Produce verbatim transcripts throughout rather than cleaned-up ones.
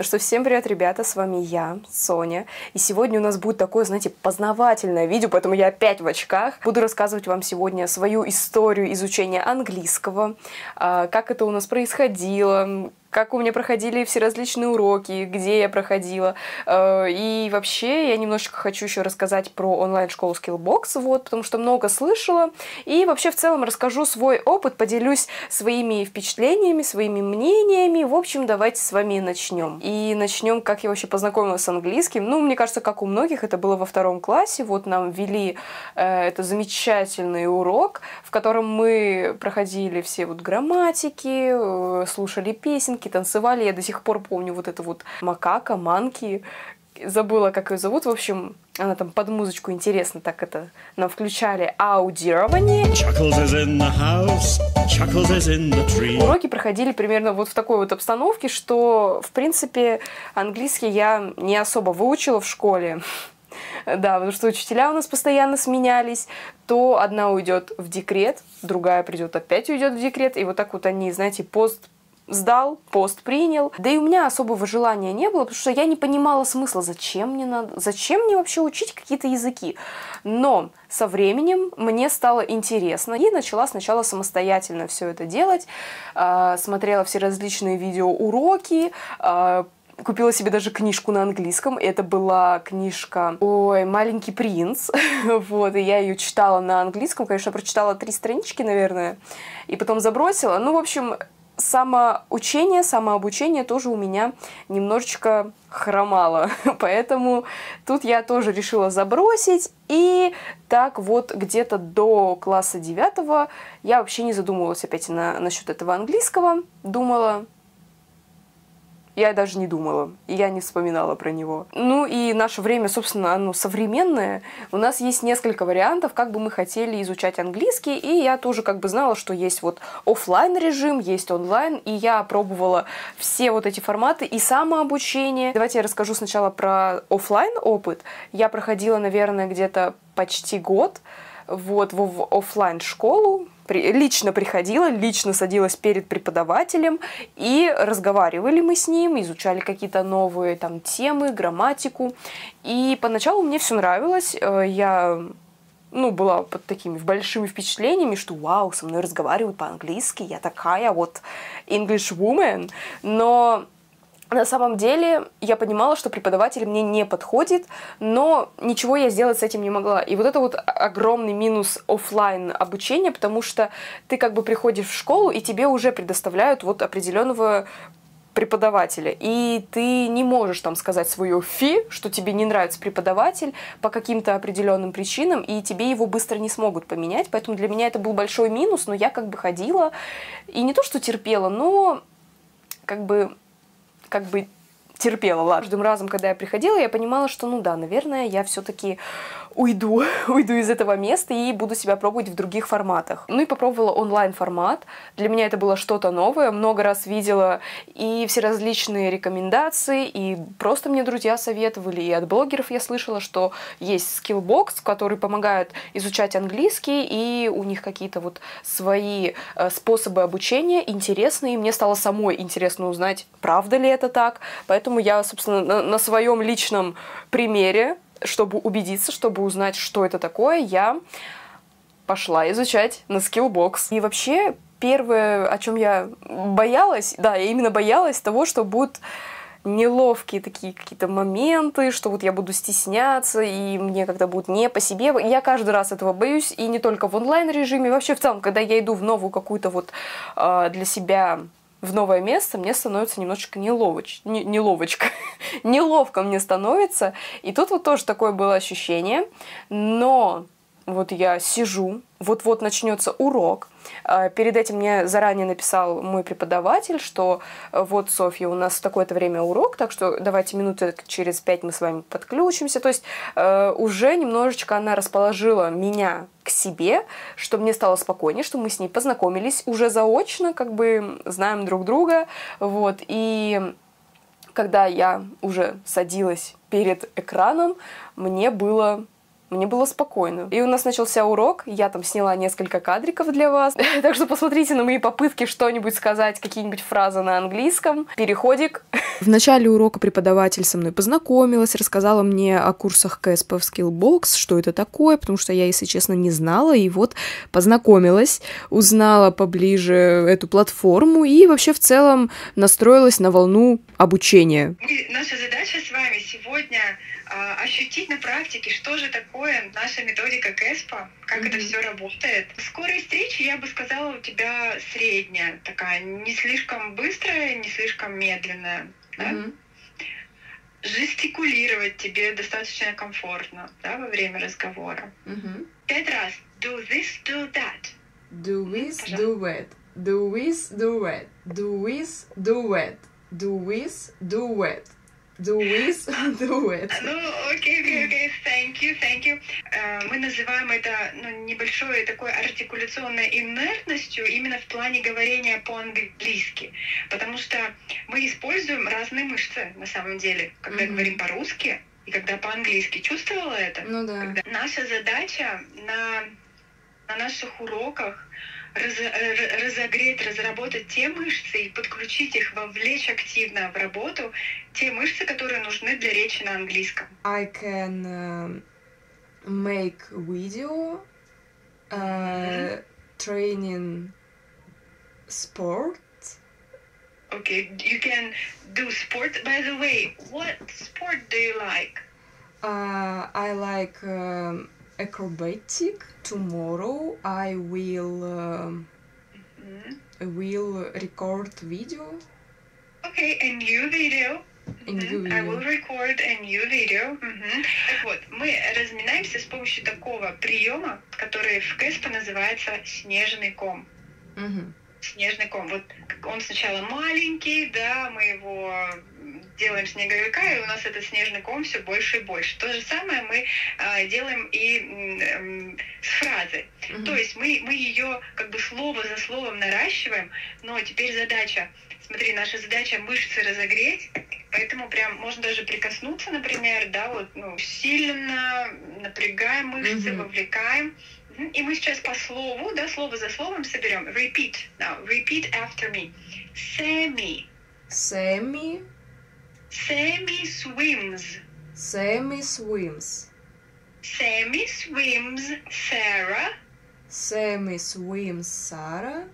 Ну что, всем привет, ребята, с вами я, Соня. И сегодня у нас будет такое, знаете, познавательное видео, поэтому я опять в очках. Буду рассказывать вам сегодня свою историю изучения английского, как это у нас происходило, как у меня проходили все различные уроки, где я проходила. И вообще я немножечко хочу еще рассказать про онлайн-школу Skillbox, вот, потому что много слышала. И вообще в целом расскажу свой опыт, поделюсь своими впечатлениями, своими мнениями. В общем, давайте с вами начнем. И начнем, как я вообще познакомилась с английским. Ну, мне кажется, как у многих, это было во втором классе. Вот нам ввели э, это замечательный урок, в котором мы проходили все вот грамматики, э, слушали песенки, танцевали. Я до сих пор помню вот это вот макака, манки. Забыла, как ее зовут. В общем, она там под музычку интересно так это нам включали аудирование. Уроки проходили примерно вот в такой вот обстановке, что, в принципе, английский я не особо выучила в школе. Да, потому что учителя у нас постоянно сменялись. То одна уйдет в декрет, другая придет опять уйдет в декрет. И вот так вот они, знаете, пост сдал, пост принял. Да и у меня особого желания не было, потому что я не понимала смысла, зачем мне надо, зачем мне вообще учить какие-то языки. Но со временем мне стало интересно, и начала сначала самостоятельно все это делать. Смотрела все различные видеоуроки, купила себе даже книжку на английском. Это была книжка «Ой, маленький принц». Вот, и я ее читала на английском. Конечно, прочитала три странички, наверное, и потом забросила. Ну, в общем, самоучение, самообучение тоже у меня немножечко хромало. Поэтому тут я тоже решила забросить. И так вот где-то до класса девятого я вообще не задумывалась опять на, насчет этого английского. Думала... Я даже не думала, я не вспоминала про него. Ну и наше время, собственно, оно современное. У нас есть несколько вариантов, как бы мы хотели изучать английский. И я тоже как бы знала, что есть вот офлайн режим, есть онлайн. И я пробовала все вот эти форматы и самообучение. Давайте я расскажу сначала про офлайн опыт. Я проходила, наверное, где-то почти год вот в офлайн школу. Лично приходила, лично садилась перед преподавателем, и разговаривали мы с ним, изучали какие-то новые там темы, грамматику. И поначалу мне все нравилось. Я, ну, была под такими большими впечатлениями, что вау, со мной разговаривают по-английски, я такая вот English woman. Но на самом деле я понимала, что преподаватель мне не подходит, но ничего я сделать с этим не могла. И вот это вот огромный минус офлайн обучения, потому что ты как бы приходишь в школу, и тебе уже предоставляют вот определенного преподавателя. И ты не можешь там сказать свое фи, что тебе не нравится преподаватель по каким-то определенным причинам, и тебе его быстро не смогут поменять. Поэтому для меня это был большой минус, но я как бы ходила, и не то что терпела, но как бы... как бы терпела, ладно. Каждым разом, когда я приходила, я понимала, что, ну да, наверное, я все-таки уйду, уйду из этого места и буду себя пробовать в других форматах. Ну и попробовала онлайн-формат. Для меня это было что-то новое. Много раз видела и все различные рекомендации, и просто мне друзья советовали, и от блогеров я слышала, что есть Skillbox, который помогает изучать английский, и у них какие-то вот свои э, способы обучения интересные. И мне стало самой интересно узнать, правда ли это так. Поэтому я, собственно, на, на своем личном примере, чтобы убедиться, чтобы узнать, что это такое, я пошла изучать на Skillbox. И вообще, первое, о чем я боялась, да, я именно боялась того, что будут неловкие такие какие-то моменты, что вот я буду стесняться, и мне как-то будет не по себе. Я каждый раз этого боюсь, и не только в онлайн-режиме, вообще в целом, когда я иду в новую какую-то вот э, для себя... в новое место, мне становится немножечко неловоч... не, неловочка. Неловко мне становится. И тут вот тоже такое было ощущение. Но вот я сижу, вот-вот начнется урок. Перед этим мне заранее написал мой преподаватель, что вот, Софья, у нас в такое-то время урок, так что давайте минуты через пять мы с вами подключимся. То есть э, уже немножечко она расположила меня к себе, что мне стало спокойнее, что мы с ней познакомились уже заочно, как бы знаем друг друга. Вот. И когда я уже садилась перед экраном, мне было... мне было спокойно. И у нас начался урок, я там сняла несколько кадриков для вас. Так что посмотрите на мои попытки что-нибудь сказать, какие-нибудь фразы на английском. Переходик. В начале урока преподаватель со мной познакомилась, рассказала мне о курсах КСП в Skillbox, что это такое, потому что я, если честно, не знала. И вот познакомилась, узнала поближе эту платформу и вообще в целом настроилась на волну обучения. Наша задача с вами сегодня а, ощутить на практике, что же такое наша методика КЭСПа, как mm-hmm. это все работает. Скорость встречи, я бы сказала, у тебя средняя, такая, не слишком быстрая, не слишком медленная. Да? Mm-hmm. Жестикулировать тебе достаточно комфортно, да, во время разговора. Mm-hmm. Пять раз. Do this, do that. Do this, do that. Do this, do that. Do this, do that. Do this, do that. Do this, do it. Ну, окей, окей, окей, thank you, thank you. Uh, мы называем это ну, небольшой такой артикуляционной инертностью именно в плане говорения по-английски, потому что мы используем разные мышцы на самом деле, когда mm-hmm. говорим по-русски и когда по-английски. Чувствовала это? Ну да. Когда... Наша задача на, на наших уроках Раз, разогреть, разработать те мышцы и подключить их, вовлечь активно в работу те мышцы, которые нужны для речи на английском. I can uh, make video uh, mm-hmm. training sport. Okay, you can do sport. By the way, what sport do you like? Uh, I like um, acrobatic. Tomorrow I will uh, mm-hmm. will record video. Okay, a new video. A new video. I will record a new video. Mm-hmm. Так вот, мы разминаемся с помощью такого приема, который в КЭСПе называется снежный ком. Mm-hmm. Снежный ком. Вот он сначала маленький, да, мы его делаем снеговика, и у нас этот снежный ком все больше и больше. То же самое мы э, делаем и э, с фразой. Mm-hmm. То есть мы, мы ее как бы слово за словом наращиваем, но теперь задача, смотри, наша задача мышцы разогреть, поэтому прям можно даже прикоснуться, например, да, вот, ну, сильно напрягаем мышцы, mm-hmm. вовлекаем. И мы сейчас по слову, да, слово за словом соберем. Repeat. Now, repeat after me. Sammy. Sammy. Sammy swims. Sammy swims. Sammy swims. Sarah. Sammy swims. Sarah.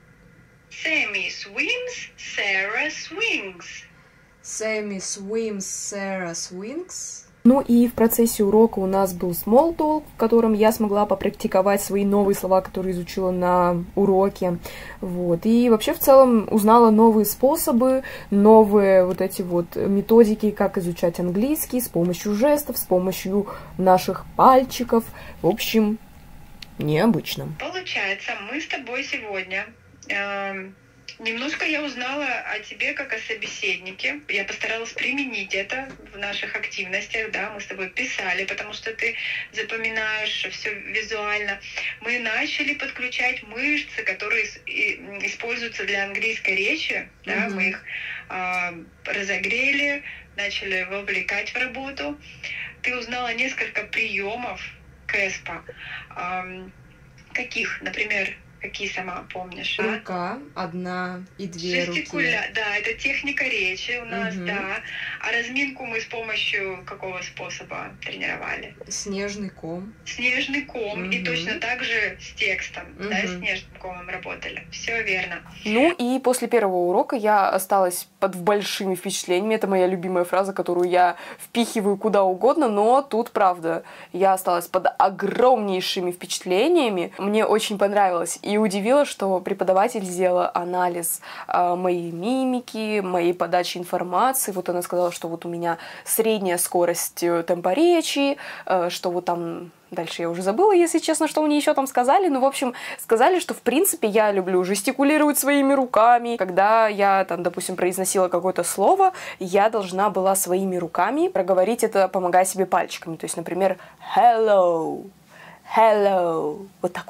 Sammy swims. Sarah swings. Sammy swims. Sarah swings. Ну и в процессе урока у нас был small talk, в котором я смогла попрактиковать свои новые слова, которые изучила на уроке. Вот. И вообще в целом узнала новые способы, новые вот эти вот методики, как изучать английский с помощью жестов, с помощью наших пальчиков. В общем, необычно. Получается, мы с тобой сегодня... Эм... Немножко я узнала о тебе как о собеседнике. Я постаралась применить это в наших активностях. Да, мы с тобой писали, потому что ты запоминаешь все визуально. Мы начали подключать мышцы, которые используются для английской речи. Да, mm-hmm. Мы их э, разогрели, начали вовлекать в работу. Ты узнала несколько приемов КЭСПа. Э, каких, например, какие сама помнишь? Рука, а? Одна и две Жестикуля... руки. Да, это техника речи у нас, угу. да. А разминку мы с помощью какого способа тренировали? Снежный ком. Снежный ком. Угу. И точно так же с текстом, угу. да, снежным комом работали. Все верно. Ну и после первого урока я осталась под большими впечатлениями. Это моя любимая фраза, которую я впихиваю куда угодно, но тут правда. Я осталась под огромнейшими впечатлениями. Мне очень понравилось. И удивило, что преподаватель сделала анализ э, моей мимики, моей подачи информации. Вот она сказала, что вот у меня средняя скорость темпа речи, э, что вот там... Дальше я уже забыла, если честно, что мне еще там сказали. Ну, в общем, сказали, что, в принципе, я люблю жестикулировать своими руками. Когда я, там, допустим, произносила какое-то слово, я должна была своими руками проговорить это, помогая себе пальчиками. То есть, например, hello, hello, вот так вот,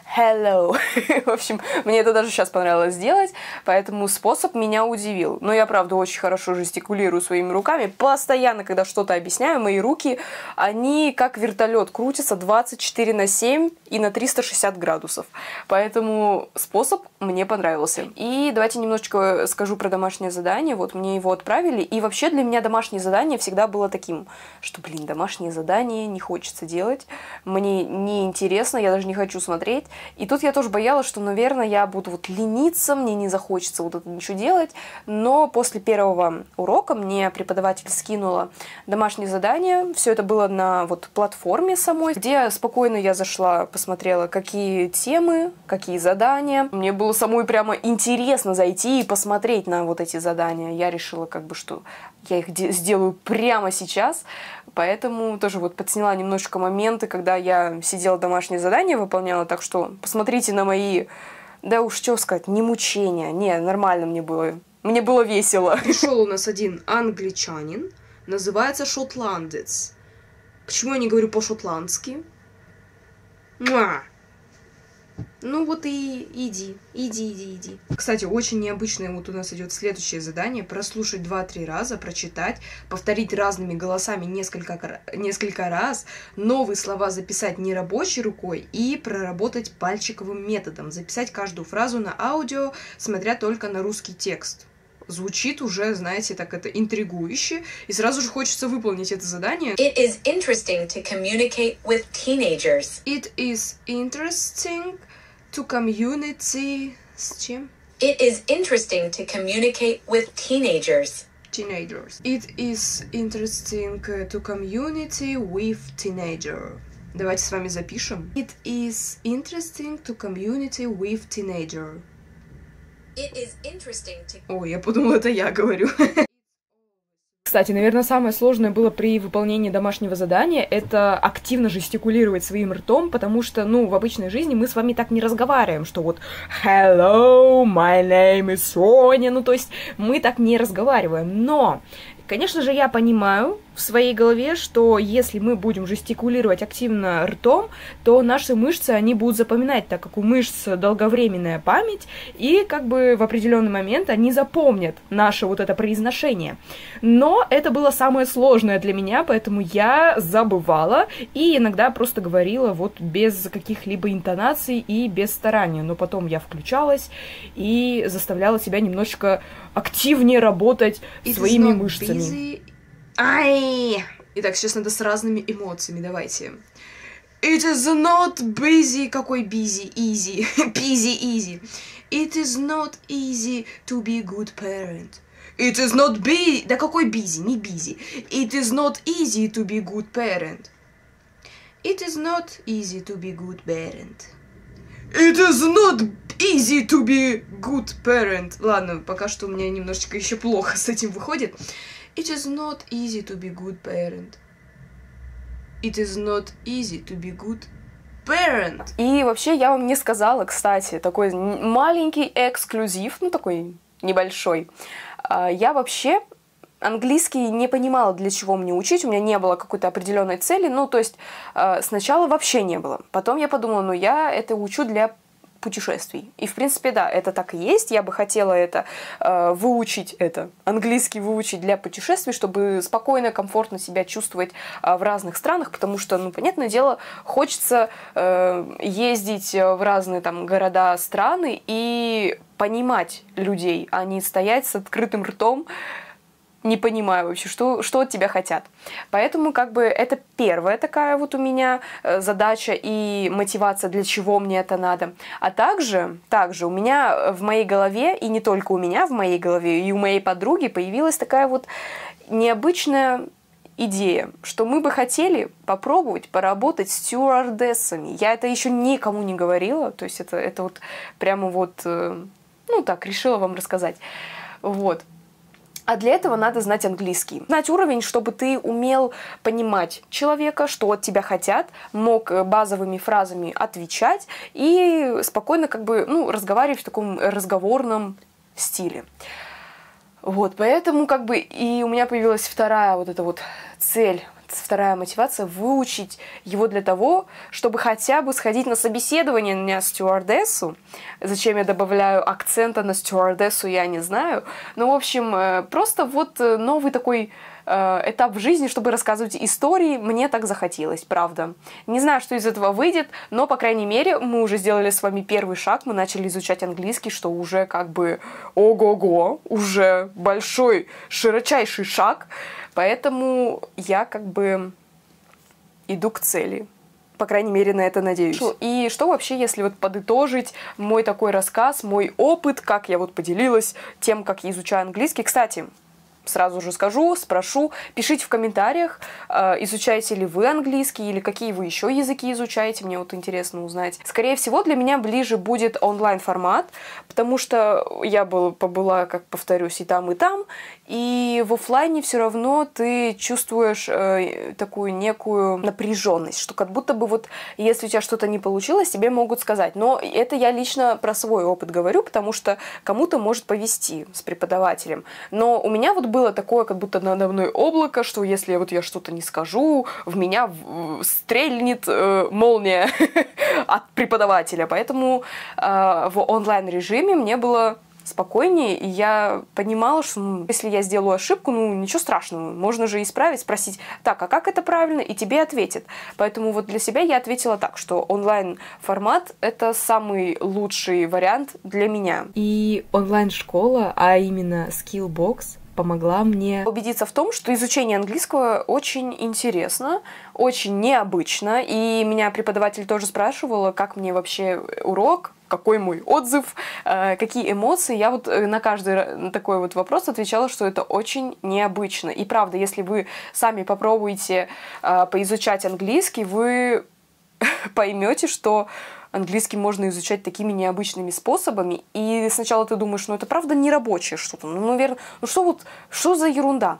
hello. В общем, мне это даже сейчас понравилось сделать, поэтому способ меня удивил. Но я, правда, очень хорошо жестикулирую своими руками. Постоянно, когда что-то объясняю, мои руки, они как вертолет крутятся двадцать четыре на семь и на триста шестьдесят градусов. Поэтому способ мне понравился. И давайте немножечко скажу про домашнее задание. Вот мне его отправили. И вообще для меня домашнее задание всегда было таким, что, блин, домашнее задание не хочется делать. Мне неинтересно, я даже не хочу смотреть. И тут я тоже боялась, что, наверное, я буду вот лениться, мне не захочется вот это ничего делать. Но после первого урока мне преподаватель скинула домашнее задание. Все это было на вот платформе самой, где спокойно я зашла, посмотрела, какие темы, какие задания. Мне было самой прямо интересно зайти и посмотреть на вот эти задания. Я решила, как бы, что я их сделаю прямо сейчас. Поэтому тоже вот подсняла немножечко моменты, когда я сидела домашнее задание, выполняла. Так что посмотрите на мои, да уж что сказать, не мучения. Не, нормально мне было. Мне было весело. Пришел у нас один англичанин, называется шотландец. Почему я не говорю по-шотландски? Муа! Ну вот и иди, иди, иди, иди. Кстати, очень необычное вот у нас идет следующее задание. Прослушать два-три раза, прочитать, повторить разными голосами несколько, несколько раз, новые слова записать нерабочей рукой и проработать пальчиковым методом. Записать каждую фразу на аудио, смотря только на русский текст. Звучит уже, знаете, так это интригующе, и сразу же хочется выполнить это задание. It is interesting to communicate with teenagers. It is interesting to communicate... С чем? It is interesting to communicate with teenagers. Teenagers. It is interesting to communicate with teenager. Давайте с вами запишем. It is interesting to communicate with teenager. It is interesting to... Ой, я подумала, это я говорю. Кстати, наверное, самое сложное было при выполнении домашнего задания — это активно жестикулировать своим ртом, потому что, ну, в обычной жизни мы с вами так не разговариваем, что вот «Hello, my name is Sonia», ну, то есть мы так не разговариваем, но... Конечно же, я понимаю в своей голове, что если мы будем жестикулировать активно ртом, то наши мышцы, они будут запоминать, так как у мышц долговременная память, и как бы в определенный момент они запомнят наше вот это произношение. Но это было самое сложное для меня, поэтому я забывала и иногда просто говорила вот без каких-либо интонаций и без старания. Но потом я включалась и заставляла себя немножечко активнее работать It своими мышцами. Busy. Ай! Итак, сейчас надо с разными эмоциями, давайте. It is not busy. Какой busy? Easy. Busy, easy. It is not easy to be good parent. It is not busy. Да какой busy? Не busy. It is not easy to be good parent. It is not easy to be good parent. It is not easy to be good parent. Ладно, пока что у меня немножечко еще плохо с этим выходит. It is not easy to be good parent. It is not easy to be good parent. И вообще я вам не сказала, кстати, такой маленький эксклюзив, ну такой небольшой. Я вообще английский не понимала, для чего мне учить, у меня не было какой-то определенной цели, ну, то есть э, сначала вообще не было. Потом я подумала, ну, я это учу для путешествий. И, в принципе, да, это так и есть. Я бы хотела это э, выучить, это, английский выучить для путешествий, чтобы спокойно, комфортно себя чувствовать э, в разных странах, потому что, ну, понятное дело, хочется э, ездить в разные там города, страны и понимать людей, а не стоять с открытым ртом, не понимаю вообще, что, что от тебя хотят. Поэтому как бы это первая такая вот у меня задача и мотивация, для чего мне это надо. А также, также у меня в моей голове, и не только у меня в моей голове, и у моей подруги появилась такая вот необычная идея, что мы бы хотели попробовать поработать стюардессами. Я это еще никому не говорила, то есть это, это вот прямо вот, ну так, решила вам рассказать. Вот. А для этого надо знать английский. Знать уровень, чтобы ты умел понимать человека, что от тебя хотят, мог базовыми фразами отвечать и спокойно как бы, ну, разговаривать в таком разговорном стиле. Вот, поэтому как бы и у меня появилась вторая вот эта вот цель, вторая мотивация — выучить его для того, чтобы хотя бы сходить на собеседование на стюардессу. Зачем я добавляю акцента на стюардессу, я не знаю. Но, в общем, просто вот новый такой этап в жизни, чтобы рассказывать истории, мне так захотелось, правда. Не знаю, что из этого выйдет, но, по крайней мере, мы уже сделали с вами первый шаг, мы начали изучать английский, что уже как бы ого-го, уже большой, широчайший шаг, поэтому я как бы иду к цели. По крайней мере, на это надеюсь. И что вообще, если вот подытожить мой такой рассказ, мой опыт, как я вот поделилась тем, как я изучаю английский. Кстати, сразу же скажу, спрошу, пишите в комментариях, э, изучаете ли вы английский или какие вы еще языки изучаете, мне вот интересно узнать. Скорее всего, для меня ближе будет онлайн-формат, потому что я был, побыла, как повторюсь, и там, и там, и в офлайне все равно ты чувствуешь э, такую некую напряженность, что как будто бы вот, если у тебя что-то не получилось, тебе могут сказать. Но это я лично про свой опыт говорю, потому что кому-то может повезти с преподавателем. Но у меня вот было такое, как будто надо мной облако, что если вот я что-то не скажу, в меня стрельнет э, молния от преподавателя. Поэтому э, в онлайн-режиме мне было спокойнее, и я понимала, что ну, если я сделаю ошибку, ну ничего страшного, можно же исправить, спросить, так, а как это правильно, и тебе ответят. Поэтому вот для себя я ответила так, что онлайн-формат — это самый лучший вариант для меня. И онлайн-школа, а именно Skillbox, помогла мне убедиться в том, что изучение английского очень интересно, очень необычно, и меня преподаватель тоже спрашивала, как мне вообще урок, какой мой отзыв, э, какие эмоции. Я вот на каждый такой вот вопрос отвечала, что это очень необычно. И правда, если вы сами попробуете э, поизучать английский, вы поймете, что английский можно изучать такими необычными способами. И сначала ты думаешь, ну это правда не рабочее что-то. Ну, наверное, ну что вот, что за ерунда?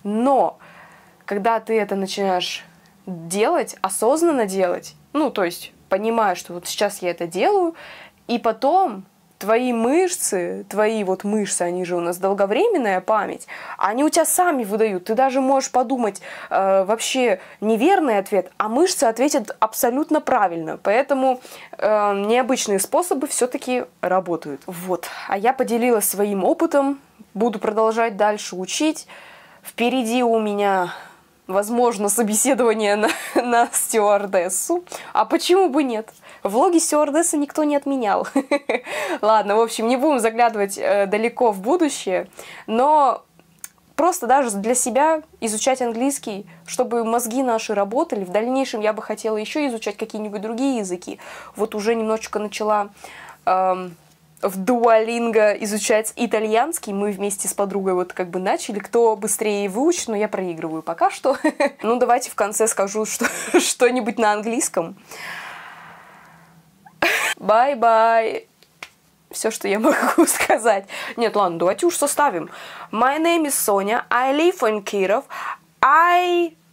Но когда ты это начинаешь делать, осознанно делать, ну, то есть понимаешь, что вот сейчас я это делаю, и потом твои мышцы, твои вот мышцы, они же у нас долговременная память, они у тебя сами выдают. Ты даже можешь подумать э, вообще неверный ответ, а мышцы ответят абсолютно правильно. Поэтому э, необычные способы все-таки работают. Вот. А я поделилась своим опытом, буду продолжать дальше учить. Впереди у меня, возможно, собеседование на, на стюардессу. А почему бы нет? Влоги стюардессы никто не отменял. Ладно, в общем, не будем заглядывать э, далеко в будущее, но просто даже для себя изучать английский, чтобы мозги наши работали. В дальнейшем я бы хотела еще изучать какие-нибудь другие языки. Вот уже немножечко начала э, в Duolingo изучать итальянский. Мы вместе с подругой вот как бы начали. Кто быстрее выучит, но я проигрываю пока что. Ну, давайте в конце скажу что-нибудь на английском. Bye-bye. Все, что я могу сказать. Нет, ладно, давайте уж составим. My name is Sonia. I live in Kirov. I